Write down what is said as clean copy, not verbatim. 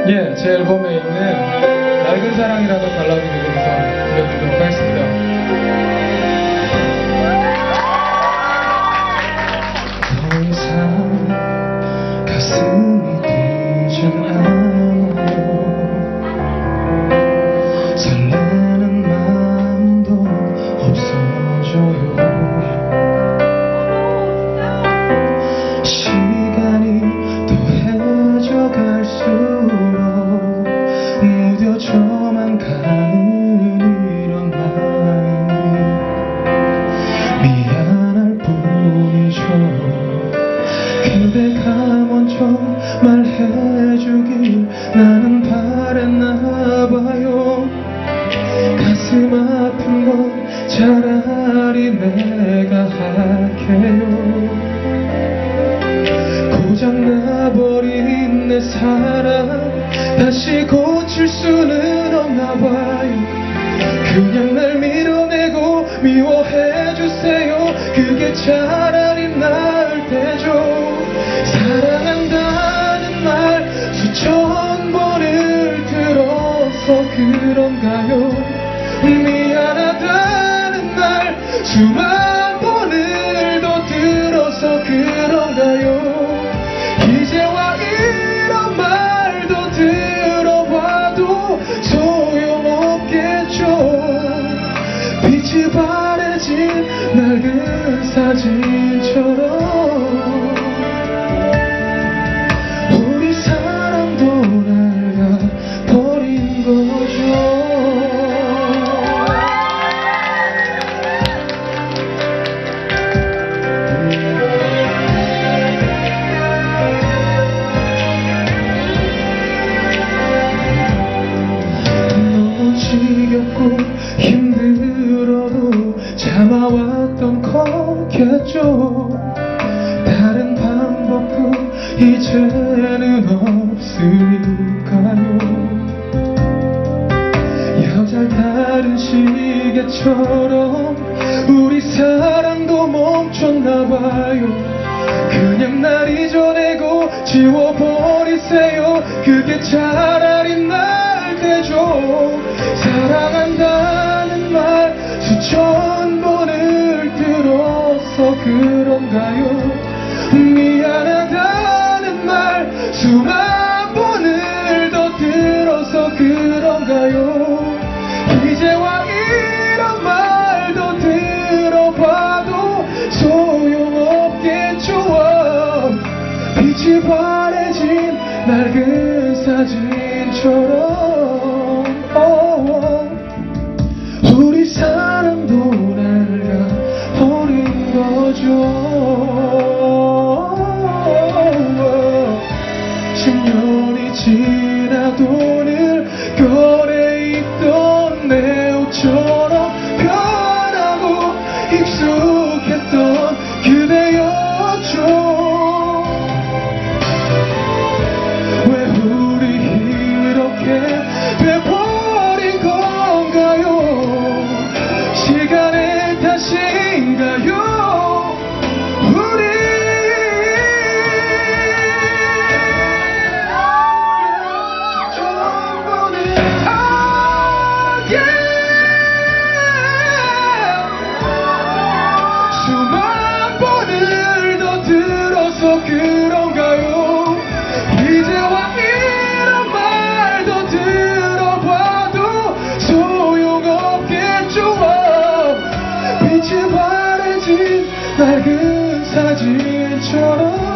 예, 제 앨범에 있는 낡은 사랑이라는 발라드 부분에서 들려드리도록 하겠습니다. 더 이상 가슴이 뛰지 않아요. 설레는 마음도 없어져요. 시간이 더해져 갈수록 무뎌져만 가는 이런 마음이 미안할 뿐이죠. 그대가 먼저 말해주길 나는 바랬나봐요. 가슴 아픈 건 차라리 내가 할게요. 고장나버린 내 사랑 다시 고칠 수는 없나봐요. 그냥 날 밀어내고 미워해주세요. 그게 차라리 나을 테죠. 사랑한다는 말 수천 번을 들어서 그런가요. 미안하다는 말 수만 번을 더 들어서 그런가요. 이제와 이런 말도 들어봐도 소용없겠죠. 빛이 바래진 낡은 사진처럼 우리 사랑도 낡아버린 거죠. 지겹고 힘들어도 참아왔던 거겠죠. 다른 방법도 이제는 없을까요. 여잘 다른 시계처럼 우리 사랑도 멈췄나봐요. 그냥 날 잊어내고 지워버리세요. 그게 차라리 날 되죠. 사랑한다는 말 수천 번을 들어서 그런가요. 미안하다는 말 수만 번을 더 들어서 그런가요. 이제와 이런 말도 들어봐도 소용없겠죠. 빛이 바래진 낡은 사진처럼 우리 사랑도 낡아버린 거죠. 10년이 지나도 늘 꺼내 있던 내 옷처럼 편하고 익숙했던 그대였죠. 왜 우리 이렇게 돼버린 건가요. 시간의 탓인가요. 우리 전부는 수만 번을 더 들어서 그런가요. 이제와 이런 말도 들어봐도 소용없겠죠. 빛이 바래진 낡은 사진처럼